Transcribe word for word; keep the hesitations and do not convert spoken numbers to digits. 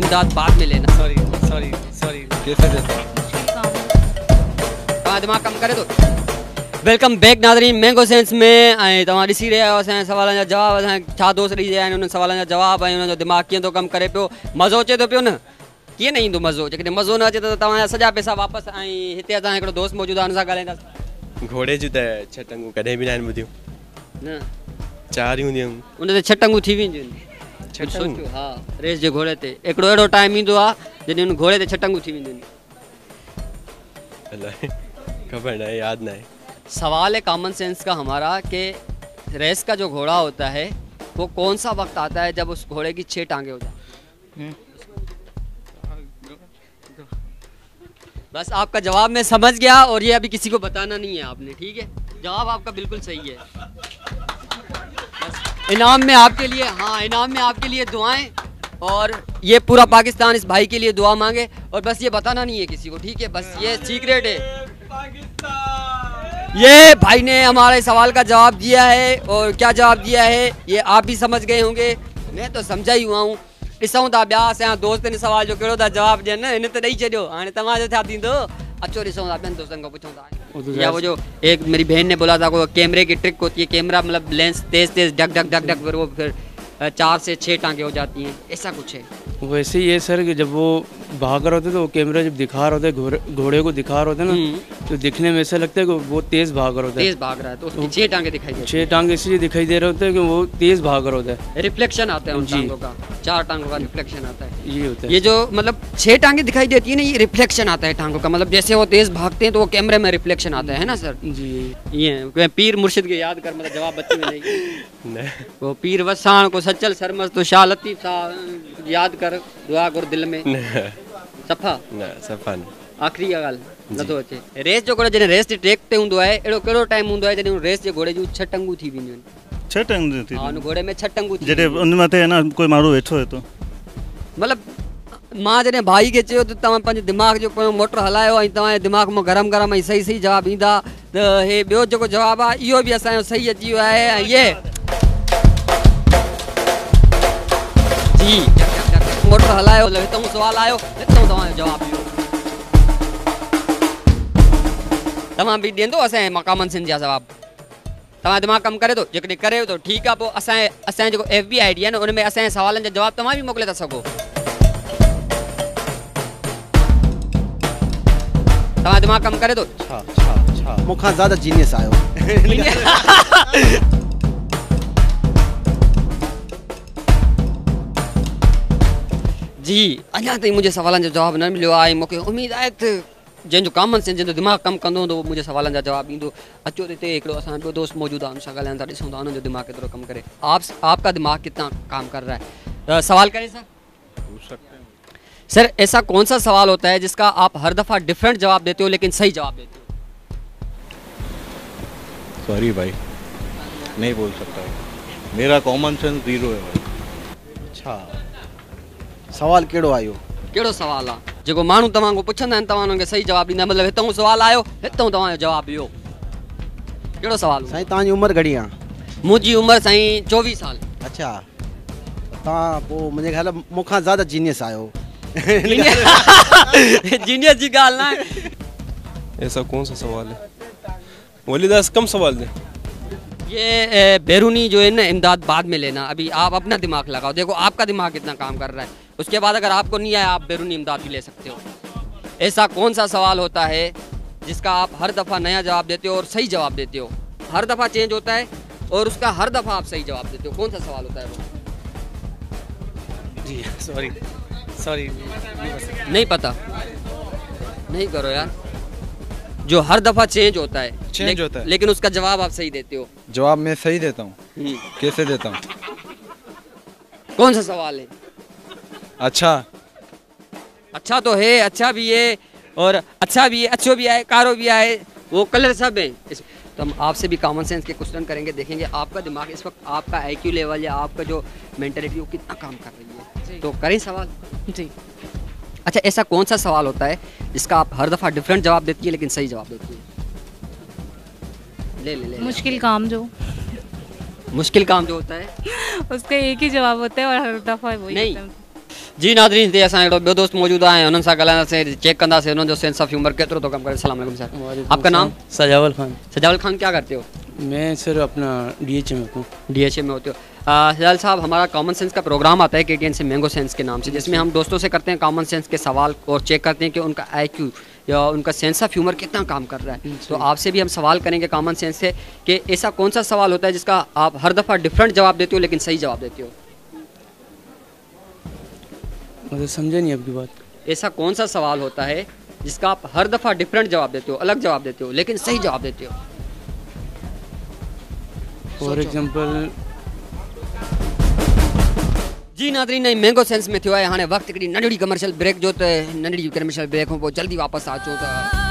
इमदाद बाद में लेना। सॉरी सॉरी सॉरी कैसे देता तव्हां दिमाग़ कम करे तो। वेलकम बैक नाज़रीन मैंगो सेंस में। ऐं तव्हां ॾिसी रहिया आहियो असांजे सवालनि जा जवाब। असांखे छा दोस्त ॾेई रहिया आहिनि उन्हनि सवालनि जा जवाब ऐं उन्हनि जो दिमाग़ कीअं थो कमु करे पियो। मज़ो अचे थो पियो न? कीअं न ईंदो मज़ो? जेकॾहिं मज़ो न अचे त तव्हांजा सॼा पैसा वापसि। ऐं हिते असां हिकिड़ो दोस्त मौजूदु आहे, हुन सां ॻाल्हाईंदासीं। घोड़े जी त छह टंगूं कॾहिं बि न आहिनि ॿुधियूं। न चार ई हूंदियूं। उन ते छह टंगूं थी वेंदियूं आहिनि। छह टंगूं? हा, रेस जे घोड़े ते हिकिड़ो अहिड़ो टाइम ईंदो आहे जॾहिं उन घोड़े ते छह टंगूं थी वेंदियूं आहिनि। खबर न है, याद ना है। सवाल है कॉमन सेंस का हमारा कि रेस का जो घोड़ा होता है वो कौन सा वक्त आता है जब उस घोड़े की छह टांगे हो जाए? बस आपका जवाब मैं समझ गया और ये अभी किसी को बताना नहीं है आपने, ठीक है? जवाब आपका बिल्कुल सही है। बस इनाम में आपके लिए, हाँ इनाम में आपके लिए दुआएं, और ये पूरा पाकिस्तान इस भाई के लिए दुआ मांगे, और बस ये बताना नहीं है किसी को, ठीक है? बस ये सीक्रेट है। ये भाई ने हमारे सवाल का जवाब दिया है, और क्या जवाब दिया है ये आप भी समझ गए होंगे, मैं तो समझा ही हुआ हूँ। ॾिसूं था ॿिया असांजा दोस्त इन सवाल जो कहिड़ो था जवाब ॾियनि। हिन त ॾेई छॾियो, हाणे तव्हांजो छा थींदो? अचो ॾिसूं था, ॿियनि दोस्तनि खां पुछूं था। या वो जो एक मेरी बहन ने बोला था, वो कैमरे की ट्रिक होती है, कैमरा मतलब लेंस तेज तेज ढक ढक ढक ढक, फिर वो फिर चार से छः टांगे हो जाती हैं, ऐसा कुछ है। वैसे ही है सर कि जब वो भाग रहे होते तो वो कैमरा जब दिखा रहे होते घोड़े घोड़े को दिखा रहे होते ना, तो दिखने में ऐसा लगता है कि वो तेज भाग रहा होता है। तेज भाग रहा है तो उसकी छह टांगे दिखाई देती हैं। छह टांगे इसलिए दिखाई दे रहे होते हैं कि वो तेज भाग रहा होता है। रिफ्लेक्शन आता है उन टांगों का, चार टांगों का रिफ्लेक्शन आता है। ये होता है, ये जो मतलब छह टांगे दिखाई देती है ना, ये रिफ्लेक्शन आता है टांगों का, मतलब जैसे वो तेज भागते हैं तो वो कैमरे में रिफ्लेक्शन आता है ना सर जी। ये पीर मुर्शिद के याद कर, मतलब जवाब बच्चे में नहीं। वो पीर वसाण को सचल सरमस तो शाह लतीफ सा याद कर, दुआ कर दिल में सफ़ा न सफ़ा न। आखिरी ॻाल्हि नथो अचे। रेस जो घोड़ो जॾहिं रेस जे ट्रैक ते हूंदो आहे, अहिड़ो कहिड़ो टाइम हूंदो आहे जॾहिं उन रेस जे घोड़े जूं छह टंगूं थी वेंदियूं आहिनि? छह टंगूं थी? हा, उन घोड़े में छह टंगूं थी जॾहिं उन मथे है न कोई माण्हू वेठो है तो मतिलबु मां जॾहिं भाई खे चयो त तव्हां पंहिंजे दिमाग़ जो पोयों मोटर हलायो ऐं तव्हांजे दिमाग़ मां गरम गरम ऐं सही सही जवाबु ईंदा, त हे ॿियो जेको जवाबु आहे इहो बि असांजो सही अची वियो आहे। ऐं ये जी मोटर हलायो, हितां सुवालु आयो, हितां तव्हांजो जवाबु इहो। तव्हां बि ॾींदो असांजे मक़ामनि सिंध जा जवाबु? तव्हां दिमाग़ कमु करे थो? जेकॾहिं करे थो ठीकु आहे, पोइ असांजे असांजो जेको एफ बी आई डी आहे न, उन में असांजे सवालनि जा जवाब तव्हां बि मोकिले था सघो। तव्हां दिमाग़ कमु करे थो? छा छा छा मूंखां ज़्यादा जीनियस आयो। जी अञा ताईं मुंहिंजे सवालनि जो जवाबु न मिलियो आहे। मूंखे उमेदु आहे त जंहिंजो कॉमन सेंस, जंहिंजो दिमाग़ कमु कंदो हूंदो, मुंहिंजे सवालनि जा जवाबु ईंदो। अचो हिते हिकिड़ो असां ॿियो दोस्त मौजूदु आहे, हुन सां ॻाल्हाइनि था, ॾिसूं था हुनजो दिमाग़ केतिरो कमु करे। आप आपका दिमाग कितना काम कर रहा है? सवाल करें सर? सर ऐसा कौन सा सवाल होता है जिसका आप हर दफ़ा डिफरेंट जवाब देते हो लेकिन सही जवाब देते हो? सॉरी भाई, नहीं बोल सकता, मेरा कॉमन सेंस जीरो है भाई। छा सवाल कहिड़ो आयो? कहिड़ो सवाल आहे जेको माण्हू तव्हां खां पुछंदा आहिनि, तव्हां हुनखे सही जवाबु ॾींदा? मतिलबु हितां सवालु आयो, हितां तव्हांजो जवाबु इहो। कहिड़ो सवाल? साईं तव्हांजी उमिरि घणी आहे? मुंहिंजी उमिरि साईं चोवीह साल। अच्छा, तव्हां पोइ मुंहिंजे ख्याल मूंखां ज़्यादा जीनियस आयो। जीनियस जी ॻाल्हि न आहे। ऐसा कौन सा सवाल है? वलीदास कम सवाल दे। ये बैरूनी जो है ना, इमदाद बाद में लेना। अभी आप अपना दिमाग लगाओ, देखो आपका दिमाग कितना काम कर रहा है। उसके बाद अगर आपको नहीं आया, आप बैरूनी इमदाद भी ले सकते हो। ऐसा कौन सा सवाल होता है जिसका आप हर दफ़ा नया जवाब देते हो और सही जवाब देते हो? हर दफ़ा चेंज होता है और उसका हर दफ़ा आप सही जवाब देते हो। कौन सा सवाल होता है वो? जी सॉरी सॉरी नहीं पता? नहीं करो यार। जो हर दफ़ा चेंज होता है, चेंज ले, होता है लेकिन उसका जवाब आप सही देते हो। जवाब मैं सही देता हूँ। कैसे देता हूँ? कौन सा सवाल है? अच्छा अच्छा तो है, अच्छा भी है और अच्छा भी है, अच्छो भी है, कारो भी है, वो कलर सब है। तो हम आपसे भी कॉमन सेंस के क्वेश्चन करेंगे, देखेंगे आपका दिमाग इस वक्त, आपका आई क्यू लेवल या आपका जो मेंटालिटी वो कितना काम कर रही है। तो करें सवाल? जी। अच्छा, ऐसा कौन सा सवाल होता है जिसका आप हर दफ़ा डिफरेंट जवाब देती है लेकिन सही जवाब देती है? ले ले ले, ले मुश्किल काम जो मुश्किल काम जो होता है उसका एक ही जवाब होता है और हर दफ़ा वही नहीं। जी नादरीन ते असां हिकिड़ो ॿियो दोस्त मौजूदु आहे हुननि सां ॻाल्हाईंदासीं चेक कंदासीं हुननि जो सेंस ऑफ ह्यूमर केतिरो थो कमु करे। अस्सलाम वालेकुम सर, आपका नाम? सजावल खान। सजावल खान, क्या करते हो? मैं सर अपना डीएच में हूँ। डीएचए में होते हो। सजावल साहब, हमारा कॉमन सेंस का प्रोग्राम आता है केटीएन से मैंगो सेंस के नाम से, जिसमें हम दोस्तों से करते हैं कॉमन सेंस के सवाल और चेक करते हैं कि उनका आईक्यू या उनका सेंस ऑफ ह्यूमर कितना काम कर रहा है। तो आपसे भी हम सवाल करेंगे कॉमन सेंस से कि ऐसा कौन सा सवाल होता है जिसका आप हर दफ़ा डिफरेंट जवाब देते हो लेकिन सही जवाब देते हो? मतलब समझे नहीं आपकी बात। ऐसा कौन सा सवाल होता है जिसका आप हर दफ़ा डिफरेंट जवाब देते हो, अलग जवाब देते हो लेकिन सही जवाब देते हो? फॉर एग्जांपल जी नादरीन, नहीं मैंगो सेंस में थियो है। हाणे वक्त हिकिड़ी नंढड़ी कमर्शियल ब्रेक जो त नंढड़ी कमर्शियल ब्रेक खां पोइ जल्दी वापसि अचूं था।